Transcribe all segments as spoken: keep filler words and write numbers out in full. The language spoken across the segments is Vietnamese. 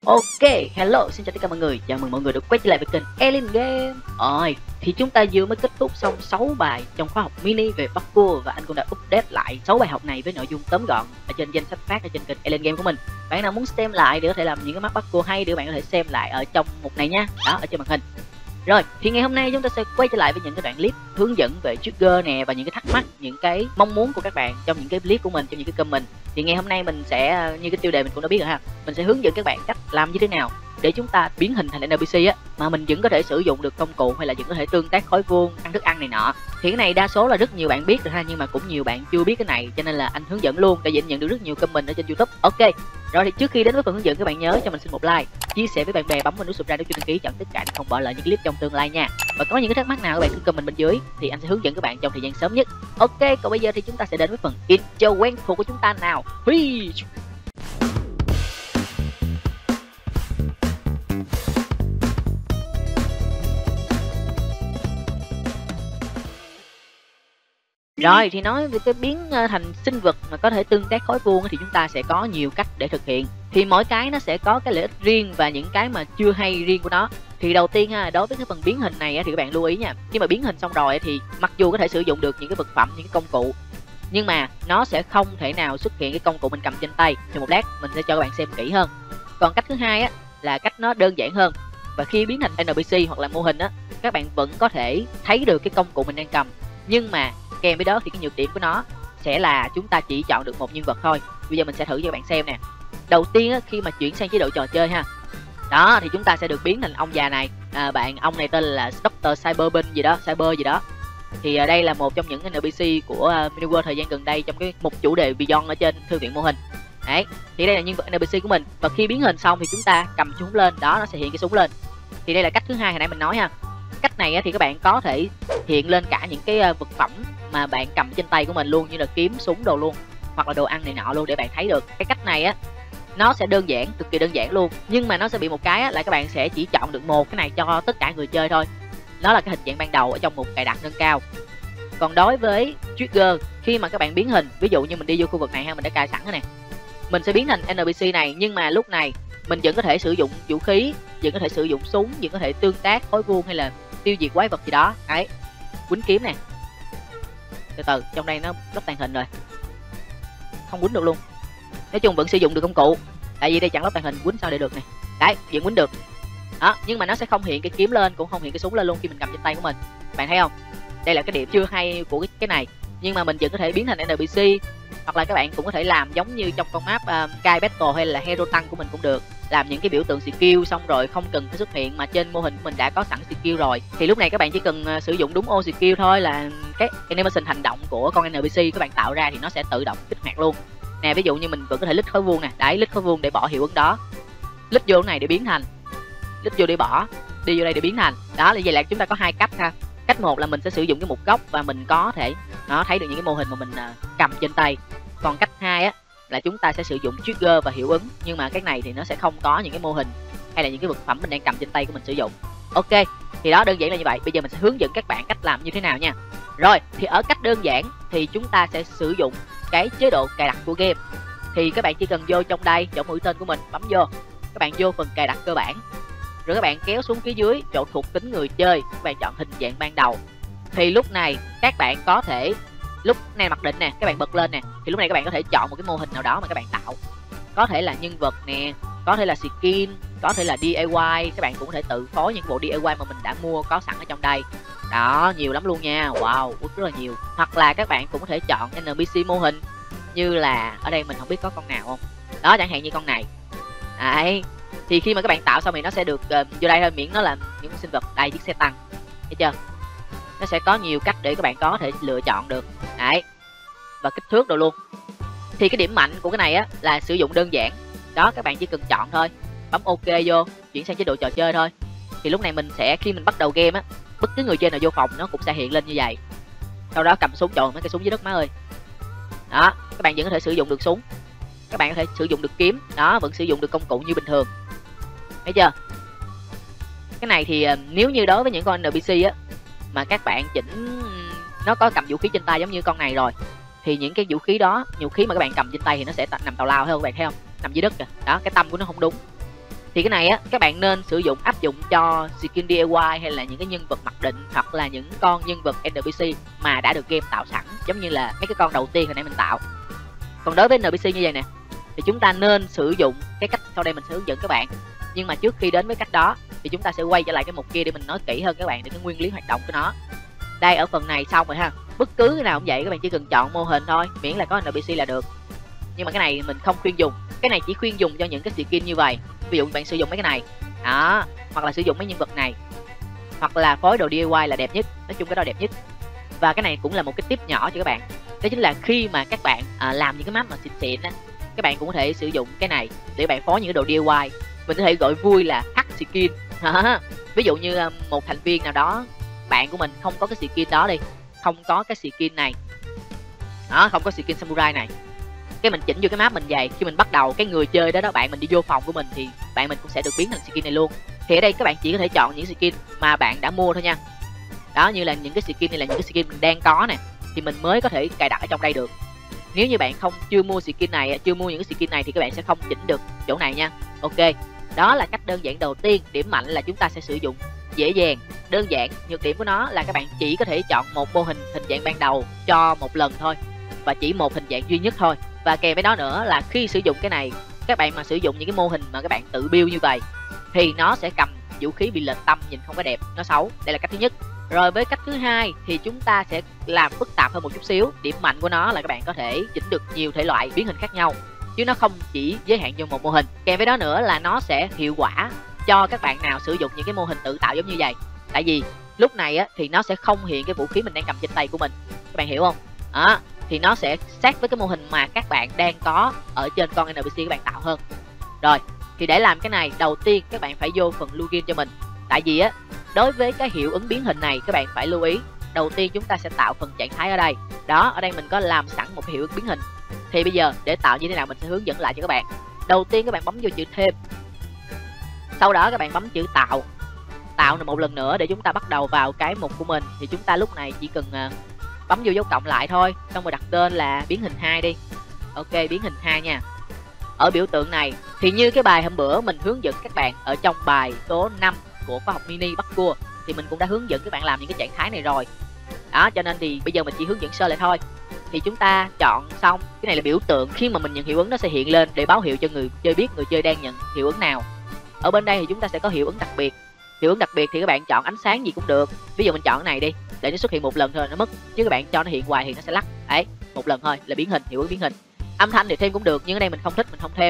Ok, hello, xin chào tất cả mọi người, chào mừng mọi người đã quay trở lại với kênh Alien Game. Rồi, thì chúng ta vừa mới kết thúc xong sáu bài trong khóa học mini về parkour và anh cũng đã update lại sáu bài học này với nội dung tóm gọn ở trên danh sách phát ở trên kênh Alien Game của mình. Bạn nào muốn xem lại để có thể làm những cái mắt parkour hay thì bạn có thể xem lại ở trong mục này nha, đó ở trên màn hình. Rồi, thì ngày hôm nay chúng ta sẽ quay trở lại với những cái đoạn clip hướng dẫn về trigger nè và những cái thắc mắc, những cái mong muốn của các bạn trong những cái clip của mình, trong những cái comment. Thì ngày hôm nay mình sẽ, như cái tiêu đề mình cũng đã biết rồi ha, mình sẽ hướng dẫn các bạn cách làm như thế nào để chúng ta biến hình thành en pê xê á mà mình vẫn có thể sử dụng được công cụ hay là vẫn có thể tương tác khối vuông, ăn thức ăn này nọ. Thì cái này đa số là rất nhiều bạn biết rồi ha, nhưng mà cũng nhiều bạn chưa biết cái này, cho nên là anh hướng dẫn luôn để nhận được rất nhiều comment ở trên YouTube. Ok. Rồi thì trước khi đến với phần hướng dẫn, các bạn nhớ cho mình xin một like, chia sẻ với bạn bè, bấm vào nút subscribe để đăng ký chọn tất cả để không bỏ lỡ những clip trong tương lai nha. Và có những cái thắc mắc nào các bạn cứ comment bên dưới thì anh sẽ hướng dẫn các bạn trong thời gian sớm nhất. Ok, còn bây giờ thì chúng ta sẽ đến với phần intro quen thuộc của chúng ta nào. Huy. Rồi thì nói về cái biến thành sinh vật mà có thể tương tác khối vuông thì chúng ta sẽ có nhiều cách để thực hiện. Thì mỗi cái nó sẽ có cái lợi ích riêng và những cái mà chưa hay riêng của nó. Thì đầu tiên ha, đối với cái phần biến hình này thì các bạn lưu ý nha. Khi mà biến hình xong rồi thì mặc dù có thể sử dụng được những cái vật phẩm, những cái công cụ, nhưng mà nó sẽ không thể nào xuất hiện cái công cụ mình cầm trên tay. Thì một lát mình sẽ cho các bạn xem kỹ hơn. Còn cách thứ hai á là cách nó đơn giản hơn. Và khi biến thành en pê xê hoặc là mô hình á, các bạn vẫn có thể thấy được cái công cụ mình đang cầm, nhưng mà kèm với đó thì cái nhược điểm của nó sẽ là chúng ta chỉ chọn được một nhân vật thôi. Bây giờ mình sẽ thử cho các bạn xem nè. Đầu tiên á, khi mà chuyển sang chế độ trò chơi ha, đó thì chúng ta sẽ được biến thành ông già này. À, bạn ông này tên là doctor Cyberbin gì đó, Cyber gì đó. Thì à, đây là một trong những en pê xê của uh, Miniworld thời gian gần đây trong cái mục chủ đề Beyond ở trên thư viện mô hình. Đấy, thì đây là nhân vật en pê xê của mình. Và khi biến hình xong thì chúng ta cầm súng lên, đó nó sẽ hiện cái súng lên. Thì đây là cách thứ hai hồi nãy mình nói ha. Cách này á, thì các bạn có thể hiện lên cả những cái uh, vật phẩm mà bạn cầm trên tay của mình luôn, như là kiếm, súng đồ luôn, hoặc là đồ ăn này nọ luôn, để bạn thấy được. Cái cách này á nó sẽ đơn giản, cực kỳ đơn giản luôn, nhưng mà nó sẽ bị một cái á, là các bạn sẽ chỉ chọn được một cái này cho tất cả người chơi thôi. Đó là cái hình dạng ban đầu ở trong một cài đặt nâng cao. Còn đối với trigger, khi mà các bạn biến hình, ví dụ như mình đi vô khu vực này ha, mình đã cài sẵn rồi nè, mình sẽ biến thành en pê xê này, nhưng mà lúc này mình vẫn có thể sử dụng vũ khí, vẫn có thể sử dụng súng, vẫn có thể tương tác khối vuông hay là tiêu diệt quái vật gì đó. Đấy, quýnh kiếm nè. Từ từ, trong đây nó lắp tàng hình rồi, không quýnh được luôn. Nói chung vẫn sử dụng được công cụ, tại vì đây chẳng lắp tàng hình, quýnh sao để được nè. Đấy, vẫn quýnh được đó, nhưng mà nó sẽ không hiện cái kiếm lên, cũng không hiện cái súng lên luôn khi mình cầm trên tay của mình. Bạn thấy không, đây là cái điểm chưa hay của cái, cái này. Nhưng mà mình vẫn có thể biến thành en pê xê, hoặc là các bạn cũng có thể làm giống như trong con map uh, Sky Battle hay là Hero Tăng của mình cũng được, làm những cái biểu tượng skill xong rồi không cần phải xuất hiện, mà trên mô hình của mình đã có sẵn skill rồi. Thì lúc này các bạn chỉ cần uh, sử dụng đúng ô skill thôi, là cái animation hành động của con en pê xê các bạn tạo ra thì nó sẽ tự động kích hoạt luôn. Nè, ví dụ như mình vẫn có thể lít khối vuông nè, đấy, lít khối vuông để bỏ hiệu ứng đó, lít vô này để biến thành, lít vô để bỏ, đi vô đây để biến thành. Đó là vậy, là chúng ta có hai cách ha. Cách một là mình sẽ sử dụng cái mục góc và mình có thể nó thấy được những cái mô hình mà mình uh, cầm trên tay. Còn cách hai á là chúng ta sẽ sử dụng trigger và hiệu ứng, nhưng mà cái này thì nó sẽ không có những cái mô hình hay là những cái vật phẩm mình đang cầm trên tay của mình sử dụng. Ok, thì đó, đơn giản là như vậy. Bây giờ mình sẽ hướng dẫn các bạn cách làm như thế nào nha. Rồi, thì ở cách đơn giản thì chúng ta sẽ sử dụng cái chế độ cài đặt của game. Thì các bạn chỉ cần vô trong đây, chỗ mũi tên của mình, bấm vô, các bạn vô phần cài đặt cơ bản, rồi các bạn kéo xuống phía dưới chỗ thuộc tính người chơi, các bạn chọn hình dạng ban đầu. Thì lúc này các bạn có thể, lúc này mặc định nè, các bạn bật lên nè, thì lúc này các bạn có thể chọn một cái mô hình nào đó mà các bạn tạo. Có thể là nhân vật nè, có thể là skin, có thể là đê i y, các bạn cũng có thể tự phối những bộ đê i y mà mình đã mua có sẵn ở trong đây. Đó, nhiều lắm luôn nha, wow, rất là nhiều. Hoặc là các bạn cũng có thể chọn en pê xê mô hình, như là ở đây mình không biết có con nào không. Đó, chẳng hạn như con này. Đấy, thì khi mà các bạn tạo xong thì nó sẽ được uh, vô đây thôi, miễn nó là những sinh vật. Đây, chiếc xe tăng, thấy chưa, nó sẽ có nhiều cách để các bạn có thể lựa chọn được. Đấy, và kích thước rồi luôn. Thì cái điểm mạnh của cái này á là sử dụng đơn giản. Đó, các bạn chỉ cần chọn thôi, bấm ok vô, chuyển sang chế độ trò chơi thôi. Thì lúc này mình sẽ, khi mình bắt đầu game á, bất cứ người chơi nào vô phòng nó cũng sẽ hiện lên như vậy. Sau đó cầm súng, chọn mấy cái súng dưới đất má ơi. Đó, các bạn vẫn có thể sử dụng được súng, các bạn có thể sử dụng được kiếm, đó, vẫn sử dụng được công cụ như bình thường. Thấy chưa? Cái này thì nếu như đối với những con en pê xê á mà các bạn chỉnh nó có cầm vũ khí trên tay giống như con này rồi, thì những cái vũ khí đó, vũ khí mà các bạn cầm trên tay thì nó sẽ nằm tào lao, thấy không, các bạn thấy không, nằm dưới đất kìa. Đó, cái tâm của nó không đúng. Thì cái này á các bạn nên sử dụng áp dụng cho skin đê i y hay là những cái nhân vật mặc định hoặc là những con nhân vật en pê xê mà đã được game tạo sẵn, giống như là mấy cái con đầu tiên hồi nãy mình tạo. Còn đối với en pê xê như vậy nè thì chúng ta nên sử dụng cái cách sau đây mình sẽ hướng dẫn các bạn. Nhưng mà trước khi đến với cách đó thì chúng ta sẽ quay trở lại cái mục kia để mình nói kỹ hơn các bạn để cái nguyên lý hoạt động của nó. Đây, ở phần này xong rồi ha. Bất cứ cái nào cũng vậy, các bạn chỉ cần chọn mô hình thôi, miễn là có en pê xê là được. Nhưng mà cái này mình không khuyên dùng. Cái này chỉ khuyên dùng cho những cái skin như vậy. Ví dụ bạn sử dụng mấy cái này đó, hoặc là sử dụng mấy nhân vật này, hoặc là phối đồ đê i y là đẹp nhất. Nói chung cái đó đẹp nhất. Và cái này cũng là một cái tip nhỏ cho các bạn. Đó chính là khi mà các bạn à, làm những cái map mà xịn xịn á, các bạn cũng có thể sử dụng cái này để bạn phối những cái đồ đê i y. Mình có thể gọi vui là hack skin. Ví dụ như một thành viên nào đó, bạn của mình không có cái skin đó đi, không có cái skin này đó, không có skin samurai này, cái mình chỉnh vô cái map mình vậy, khi mình bắt đầu cái người chơi đó đó bạn mình đi vô phòng của mình thì bạn mình cũng sẽ được biến thành skin này luôn. Thì ở đây các bạn chỉ có thể chọn những skin mà bạn đã mua thôi nha. Đó, như là những cái skin này là những cái skin mình đang có nè, thì mình mới có thể cài đặt ở trong đây được. Nếu như bạn không chưa mua skin này, chưa mua những cái skin này thì các bạn sẽ không chỉnh được chỗ này nha. Ok, đó là cách đơn giản đầu tiên. Điểm mạnh là chúng ta sẽ sử dụng dễ dàng, đơn giản. Nhược điểm của nó là các bạn chỉ có thể chọn một mô hình hình dạng ban đầu cho một lần thôi, và chỉ một hình dạng duy nhất thôi. Và kèm với đó nữa là khi sử dụng cái này, các bạn mà sử dụng những cái mô hình mà các bạn tự build như vậy thì nó sẽ cầm vũ khí bị lệch tâm, nhìn không có đẹp, nó xấu. Đây là cách thứ nhất. Rồi với cách thứ hai thì chúng ta sẽ làm phức tạp hơn một chút xíu. Điểm mạnh của nó là các bạn có thể chỉnh được nhiều thể loại biến hình khác nhau, chứ nó không chỉ giới hạn vô một mô hình. Kèm với đó nữa là nó sẽ hiệu quả cho các bạn nào sử dụng những cái mô hình tự tạo giống như vậy. Tại vì lúc này á thì nó sẽ không hiện cái vũ khí mình đang cầm trên tay của mình, các bạn hiểu không? Đó, thì nó sẽ sát với cái mô hình mà các bạn đang có ở trên con en pê xê các bạn tạo hơn. Rồi, thì để làm cái này, đầu tiên các bạn phải vô phần login cho mình. Tại vì á, đối với cái hiệu ứng biến hình này các bạn phải lưu ý. Đầu tiên chúng ta sẽ tạo phần trạng thái ở đây. Đó, ở đây mình có làm sẵn một cái hiệu ứng biến hình. Thì bây giờ để tạo như thế nào mình sẽ hướng dẫn lại cho các bạn. Đầu tiên các bạn bấm vô chữ thêm. Sau đó các bạn bấm chữ tạo. Tạo một lần nữa để chúng ta bắt đầu vào cái mục của mình. Thì chúng ta lúc này chỉ cần bấm vô dấu cộng lại thôi, xong rồi đặt tên là biến hình hai đi. Ok, biến hình hai nha. Ở biểu tượng này thì như cái bài hôm bữa mình hướng dẫn các bạn ở trong bài số năm của khóa học mini bắt cua, thì mình cũng đã hướng dẫn các bạn làm những cái trạng thái này rồi. Đó, cho nên thì bây giờ mình chỉ hướng dẫn sơ lại thôi. Thì chúng ta chọn xong, cái này là biểu tượng, khi mà mình nhận hiệu ứng nó sẽ hiện lên để báo hiệu cho người chơi biết người chơi đang nhận hiệu ứng nào. Ở bên đây thì chúng ta sẽ có hiệu ứng đặc biệt. Hiệu ứng đặc biệt thì các bạn chọn ánh sáng gì cũng được. Ví dụ mình chọn cái này đi, để nó xuất hiện một lần thôi nó mất, chứ các bạn cho nó hiện hoài thì nó sẽ lắc. Đấy, một lần thôi là biến hình, hiệu ứng biến hình. Âm thanh thì thêm cũng được, nhưng ở đây mình không thích, mình không thêm.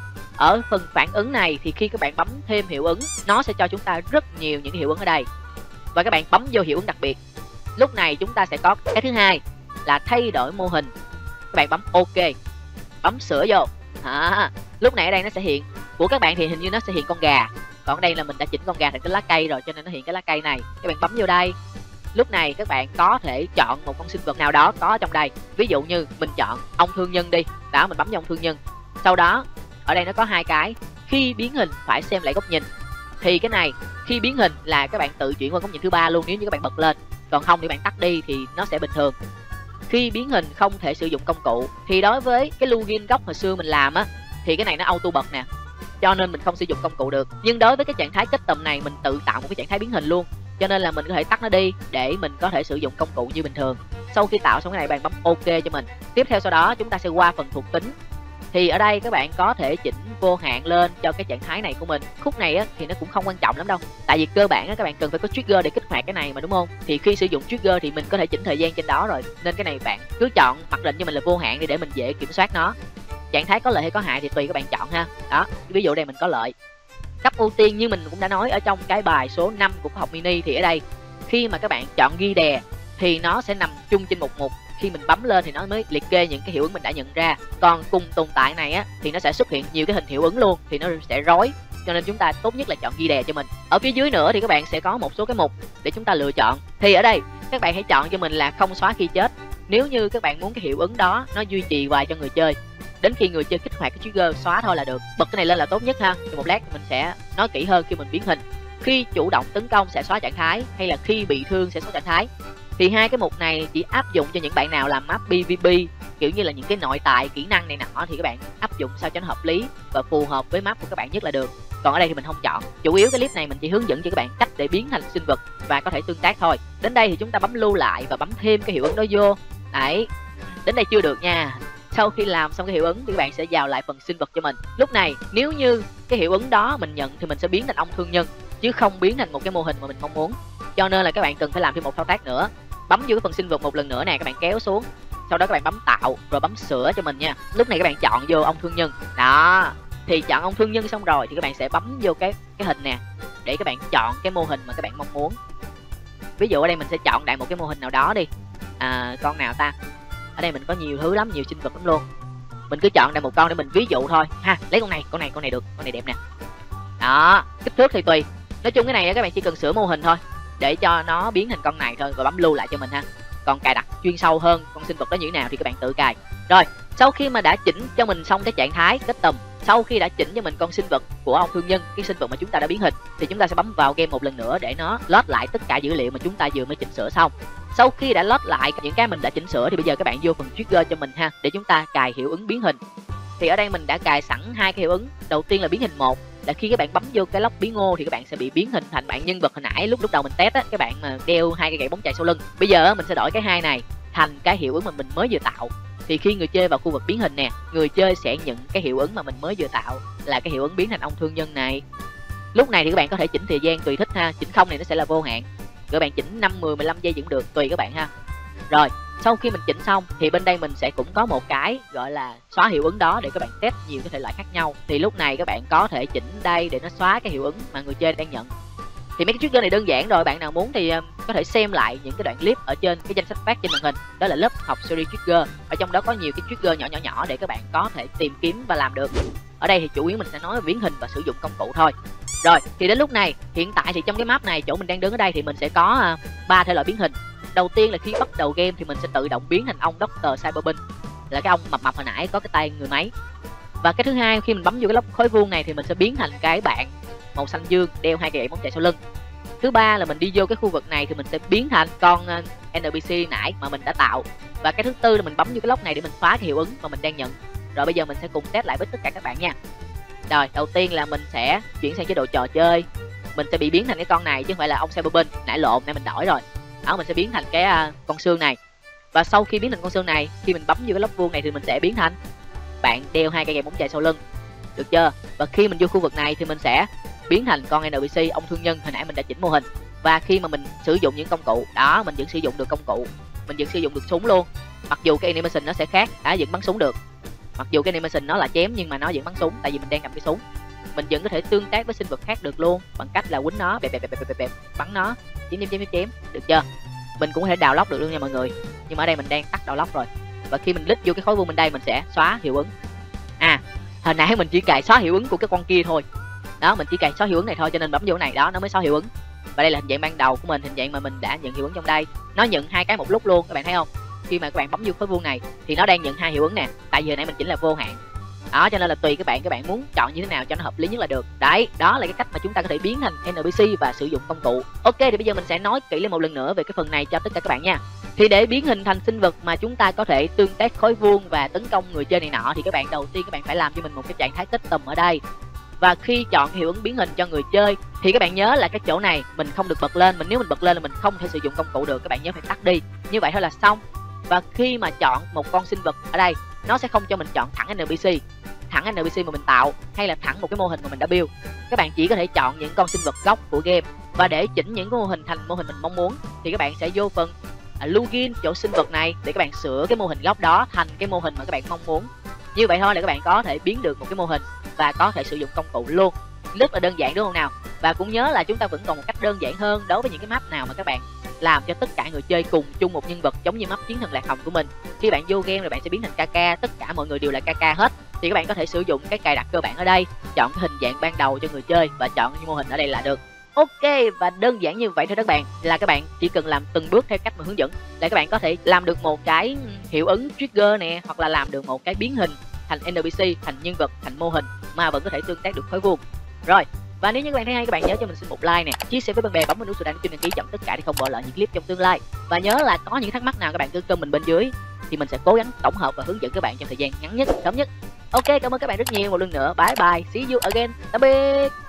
Ở phần phản ứng này thì khi các bạn bấm thêm hiệu ứng, nó sẽ cho chúng ta rất nhiều những cái hiệu ứng ở đây. Và các bạn bấm vô hiệu ứng đặc biệt. Lúc này chúng ta sẽ có cái thứ hai là thay đổi mô hình. Các bạn bấm ok, bấm sửa vô. À, lúc này ở đây nó sẽ hiện, của các bạn thì hình như nó sẽ hiện con gà, còn ở đây là mình đã chỉnh con gà thành cái lá cây rồi, cho nên nó hiện cái lá cây này. Các bạn bấm vô đây. Lúc này các bạn có thể chọn một con sinh vật nào đó có ở trong đây. Ví dụ như mình chọn ông thương nhân đi. Đó, mình bấm vô ông thương nhân. Sau đó ở đây nó có hai cái, khi biến hình phải xem lại góc nhìn. Thì cái này khi biến hình là các bạn tự chuyển qua góc nhìn thứ ba luôn nếu như các bạn bật lên. Còn không thì bạn tắt đi thì nó sẽ bình thường. Khi biến hình không thể sử dụng công cụ. Thì đối với cái login gốc hồi xưa mình làm á, thì cái này nó auto bật nè, cho nên mình không sử dụng công cụ được. Nhưng đối với cái trạng thái custom này mình tự tạo một cái trạng thái biến hình luôn, cho nên là mình có thể tắt nó đi để mình có thể sử dụng công cụ như bình thường. Sau khi tạo xong cái này bạn bấm ok cho mình. Tiếp theo sau đó chúng ta sẽ qua phần thuộc tính. Thì ở đây các bạn có thể chỉnh vô hạn lên cho cái trạng thái này của mình. Khúc này á, thì nó cũng không quan trọng lắm đâu. Tại vì cơ bản á, các bạn cần phải có trigger để kích hoạt cái này mà, đúng không? Thì khi sử dụng trigger thì mình có thể chỉnh thời gian trên đó rồi. Nên cái này bạn cứ chọn mặc định cho mình là vô hạn đi để mình dễ kiểm soát nó. Trạng thái có lợi hay có hại thì tùy các bạn chọn ha. Đó, ví dụ đây mình có lợi. Cấp ưu tiên như mình cũng đã nói ở trong cái bài số năm của khóa học mini, thì ở đây khi mà các bạn chọn ghi đè thì nó sẽ nằm chung trên một mục. Khi mình bấm lên thì nó mới liệt kê những cái hiệu ứng mình đã nhận ra. Còn cùng tồn tại này á thì nó sẽ xuất hiện nhiều cái hình hiệu ứng luôn, thì nó sẽ rối. Cho nên chúng ta tốt nhất là chọn ghi đè cho mình. Ở phía dưới nữa thì các bạn sẽ có một số cái mục để chúng ta lựa chọn. Thì ở đây các bạn hãy chọn cho mình là không xóa khi chết. Nếu như các bạn muốn cái hiệu ứng đó nó duy trì hoài cho người chơi, đến khi người chơi kích hoạt cái trigger xóa thôi là được. Bật cái này lên là tốt nhất ha. Thì một lát mình sẽ nói kỹ hơn khi mình biến hình. Khi chủ động tấn công sẽ xóa trạng thái, hay là khi bị thương sẽ xóa trạng thái. Thì hai cái mục này chỉ áp dụng cho những bạn nào làm map pê vê pê, kiểu như là những cái nội tại kỹ năng này nọ, thì các bạn áp dụng sao cho nó hợp lý và phù hợp với map của các bạn nhất là được. Còn ở đây thì mình không chọn. Chủ yếu cái clip này mình chỉ hướng dẫn cho các bạn cách để biến thành sinh vật và có thể tương tác thôi. Đến đây thì chúng ta bấm lưu lại và bấm thêm cái hiệu ứng đó vô. Đấy, đến đây chưa được nha. Sau khi làm xong cái hiệu ứng thì các bạn sẽ vào lại phần sinh vật cho mình. Lúc này nếu như cái hiệu ứng đó mình nhận thì mình sẽ biến thành ông thương nhân, chứ không biến thành một cái mô hình mà mình mong muốn. Cho nên là các bạn cần phải làm thêm một thao tác nữa. Bấm vô cái phần sinh vật một lần nữa nè, các bạn kéo xuống. Sau đó các bạn bấm tạo rồi bấm sửa cho mình nha. Lúc này các bạn chọn vô ông thương nhân. Đó, thì chọn ông thương nhân xong rồi thì các bạn sẽ bấm vô cái cái hình nè để các bạn chọn cái mô hình mà các bạn mong muốn. Ví dụ ở đây mình sẽ chọn đại một cái mô hình nào đó đi. À, con nào ta? Ở đây mình có nhiều thứ lắm, nhiều sinh vật lắm luôn. Mình cứ chọn đại một con để mình ví dụ thôi ha. Lấy con này, con này, con này được, con này đẹp nè. Đó, kích thước thì tùy. Nói chung cái này các bạn chỉ cần sửa mô hình thôi để cho nó biến thành con này thôi và bấm lưu lại cho mình ha. Còn cài đặt chuyên sâu hơn con sinh vật đó như thế nào thì các bạn tự cài. Rồi, sau khi mà đã chỉnh cho mình xong cái trạng thái custom, sau khi đã chỉnh cho mình con sinh vật của ông thương nhân, cái sinh vật mà chúng ta đã biến hình, thì chúng ta sẽ bấm vào game một lần nữa để nó load lại tất cả dữ liệu mà chúng ta vừa mới chỉnh sửa xong. Sau khi đã load lại những cái mình đã chỉnh sửa thì bây giờ các bạn vô phần trigger cho mình ha, để chúng ta cài hiệu ứng biến hình. Thì ở đây mình đã cài sẵn hai cái hiệu ứng. Đầu tiên là biến hình một, là khi các bạn bấm vô cái lốc biến ngô thì các bạn sẽ bị biến hình thành bạn nhân vật hồi nãy lúc lúc đầu mình test á, các bạn mà đeo hai cái gậy bóng chày sau lưng. Bây giờ mình sẽ đổi cái hai này thành cái hiệu ứng mà mình mới vừa tạo. Thì khi người chơi vào khu vực biến hình nè, người chơi sẽ nhận cái hiệu ứng mà mình mới vừa tạo là cái hiệu ứng biến thành ông thương nhân này. Lúc này thì các bạn có thể chỉnh thời gian tùy thích ha, chỉnh không này nó sẽ là vô hạn. Các bạn chỉnh năm, mười, mười lăm giây vẫn được, tùy các bạn ha. Rồi, sau khi mình chỉnh xong thì bên đây mình sẽ cũng có một cái gọi là xóa hiệu ứng đó để các bạn test nhiều cái thể loại khác nhau. Thì lúc này các bạn có thể chỉnh đây để nó xóa cái hiệu ứng mà người chơi đang nhận. Thì mấy cái trigger này đơn giản rồi, bạn nào muốn thì có thể xem lại những cái đoạn clip ở trên cái danh sách phát trên màn hình. Đó là lớp học series trigger. Ở trong đó có nhiều cái trigger nhỏ nhỏ nhỏ để các bạn có thể tìm kiếm và làm được. Ở đây thì chủ yếu mình sẽ nói về biến hình và sử dụng công cụ thôi. Rồi, thì đến lúc này, hiện tại thì trong cái map này, chỗ mình đang đứng ở đây thì mình sẽ có ba uh, thể loại biến hình. Đầu tiên là khi bắt đầu game thì mình sẽ tự động biến thành ông Doctor Cyberbin, là cái ông mập mập hồi nãy có cái tay người máy. Và cái thứ hai, khi mình bấm vô cái lốc khối vuông này thì mình sẽ biến thành cái bạn màu xanh dương đeo hai cái gậy bóng chày sau lưng. Thứ ba là mình đi vô cái khu vực này thì mình sẽ biến thành con uh, en pê xê nãy mà mình đã tạo. Và cái thứ tư là mình bấm vô cái lốc này để mình xóa cái hiệu ứng mà mình đang nhận. Rồi bây giờ mình sẽ cùng test lại với tất cả các bạn nha. Rồi, đầu tiên là mình sẽ chuyển sang chế độ trò chơi. Mình sẽ bị biến thành cái con này chứ không phải là ông Cyberbin, nãy lộn nên mình đổi rồi. Đó, mình sẽ biến thành cái uh, con xương này. Và sau khi biến thành con xương này, khi mình bấm vô cái lốc vuông này thì mình sẽ biến thành bạn đeo hai cây gậy bóng chày sau lưng. Được chưa? Và khi mình vô khu vực này thì mình sẽ biến thành con en pê xê, ông thương nhân hồi nãy mình đã chỉnh mô hình. Và khi mà mình sử dụng những công cụ, đó, mình vẫn sử dụng được công cụ. Mình vẫn sử dụng được súng luôn. Mặc dù cái animation nó sẽ khác, đã vẫn bắn súng được. Mặc dù cái animation nó là chém nhưng mà nó vẫn bắn súng, tại vì mình đang cầm cái súng. Mình vẫn có thể tương tác với sinh vật khác được luôn, bằng cách là quýnh nó, bẹp bẹp bẹp bẹp bẹp, bắn nó, chém chém chém chém, được chưa? Mình cũng có thể đào lóc được luôn nha mọi người. Nhưng mà ở đây mình đang tắt đào lóc rồi. Và khi mình lít vô cái khối vuông bên đây mình sẽ xóa hiệu ứng. À, hồi nãy mình chỉ cài xóa hiệu ứng của cái con kia thôi. Đó, mình chỉ cài xóa hiệu ứng này thôi cho nên bấm vô này đó nó mới xóa hiệu ứng. Và đây là hình dạng ban đầu của mình, hình dạng mà mình đã nhận hiệu ứng trong đây. Nó nhận hai cái một lúc luôn, các bạn thấy không? Khi mà các bạn bấm vô khối vuông này thì nó đang nhận hai hiệu ứng nè, tại vì hồi nãy mình chỉnh là vô hạn. Đó, cho nên là tùy các bạn, các bạn muốn chọn như thế nào cho nó hợp lý nhất là được. Đấy, đó là cái cách mà chúng ta có thể biến thành en pê xê và sử dụng công cụ. Ok, thì bây giờ mình sẽ nói kỹ lên một lần nữa về cái phần này cho tất cả các bạn nha. Thì để biến hình thành sinh vật mà chúng ta có thể tương tác khối vuông và tấn công người chơi này nọ thì các bạn đầu tiên các bạn phải làm cho mình một cái trạng thái custom ở đây. Và khi chọn hiệu ứng biến hình cho người chơi thì các bạn nhớ là cái chỗ này mình không được bật lên, mình nếu mình bật lên là mình không thể sử dụng công cụ được, các bạn nhớ phải tắt đi. Như vậy thôi là xong. Và khi mà chọn một con sinh vật ở đây, nó sẽ không cho mình chọn thẳng en pê xê, thẳng en pê xê mà mình tạo hay là thẳng một cái mô hình mà mình đã build. Các bạn chỉ có thể chọn những con sinh vật gốc của game. Và để chỉnh những cái mô hình thành mô hình mình mong muốn thì các bạn sẽ vô phần à, login chỗ sinh vật này để các bạn sửa cái mô hình gốc đó thành cái mô hình mà các bạn mong muốn. Như vậy thôi là các bạn có thể biến được một cái mô hình và có thể sử dụng công cụ luôn. Rất là đơn giản đúng không nào? Và cũng nhớ là chúng ta vẫn còn một cách đơn giản hơn đối với những cái map nào mà các bạn làm cho tất cả người chơi cùng chung một nhân vật, giống như map Chiến Thần Lạc Hồng của mình. Khi bạn vô game rồi bạn sẽ biến thành ca ca, tất cả mọi người đều là ca ca hết. Thì các bạn có thể sử dụng cái cài đặt cơ bản ở đây, chọn cái hình dạng ban đầu cho người chơi và chọn cái mô hình ở đây là được. Ok, và đơn giản như vậy thôi các bạn, là các bạn chỉ cần làm từng bước theo cách mà hướng dẫn là các bạn có thể làm được một cái hiệu ứng trigger nè, hoặc là làm được một cái biến hình thành en pê xê, thành nhân vật, thành mô hình mà vẫn có thể tương tác được khối vuông. Rồi, và nếu như các bạn thấy hay, các bạn nhớ cho mình xin một like nè, chia sẻ với bạn bè, bấm vào nút subscribe kênh đăng ký chọn tất cả để không bỏ lỡ những clip trong tương lai. Và nhớ là có những thắc mắc nào các bạn cứ comment bên dưới thì mình sẽ cố gắng tổng hợp và hướng dẫn các bạn trong thời gian ngắn nhất, sớm nhất. Ok, cảm ơn các bạn rất nhiều một lần nữa. Bye bye, see you again. Tạm biệt.